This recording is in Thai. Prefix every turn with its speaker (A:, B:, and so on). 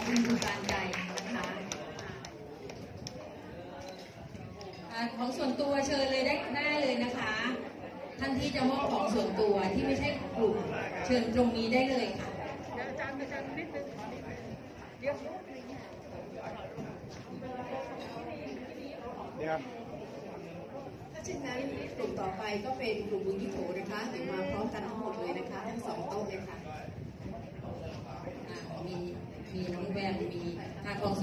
A: คุณการใจนะคะของส่วนตัวเชิญเลยได้เลยนะคะท่านที่จะมอบของส่วนตัวที่ไม่ใช่กลุ่มเชิญตรงนี้ได้เลยค่ะ
B: อาจารย์นิดนึงเดี๋ยว
C: ถ้าเช่นนั้นกลุ่มต่อไปก็เป็นกลุ่มบุญยิโถนะคะเดี๋ยวมาพร้อมกันทั้งหมดเลยนะคะทั้งสองโต๊ะเลยค่ะ
A: มีน้องแวมมีทางกอง